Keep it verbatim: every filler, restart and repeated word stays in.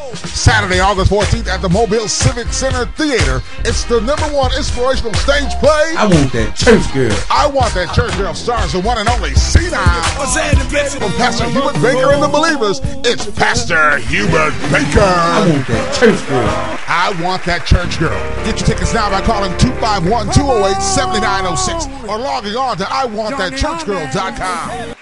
Saturday, August fourteenth at the Mobile Civic Center Theater. It's the number one inspirational stage play. I want that church girl. I Want That Church Girl stars the one and only C-Nile. From Pastor Hubert Baker and the Believers, it's Pastor Hubert Baker. I want that church girl. I Want That Church Girl. Get your tickets now by calling two five one, two oh eight, seven nine oh six or logging on to I want that church girl dot com.